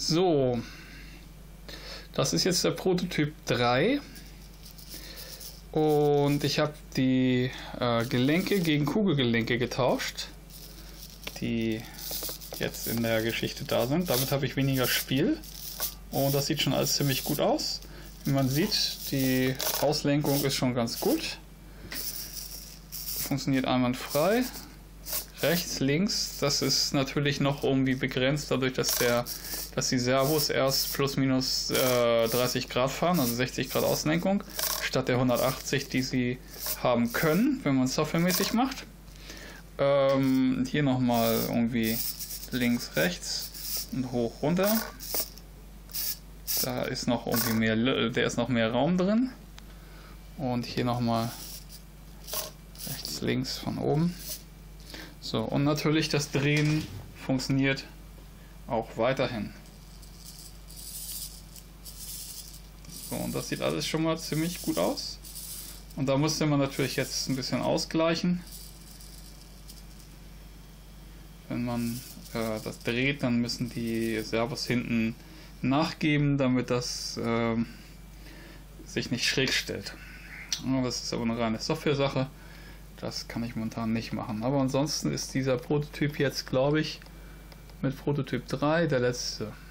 So, das ist jetzt der Prototyp 3 und ich habe die Gelenke gegen Kugelgelenke getauscht, die jetzt in der Geschichte da sind. Damit habe ich weniger Spiel und das sieht schon alles ziemlich gut aus. Wie man sieht, die Auslenkung ist schon ganz gut, funktioniert einwandfrei. Rechts, links, das ist natürlich noch irgendwie begrenzt, dadurch, dass die Servos erst plus minus 30 Grad fahren, also 60 Grad Auslenkung, statt der 180, die sie haben können, wenn man es softwaremäßig macht. Hier nochmal irgendwie links, rechts und hoch, runter. Da ist noch irgendwie mehr Raum drin. Und hier nochmal rechts, links von oben. So, und natürlich das Drehen funktioniert auch weiterhin. So, und das sieht alles schon mal ziemlich gut aus. Und da musste man natürlich jetzt ein bisschen ausgleichen. Wenn man das dreht, dann müssen die Servos hinten nachgeben, damit das sich nicht schräg stellt. Das ist aber eine reine Software-Sache. Das kann ich momentan nicht machen. Aber ansonsten ist dieser Prototyp jetzt, glaube ich, mit Prototyp 3 der letzte.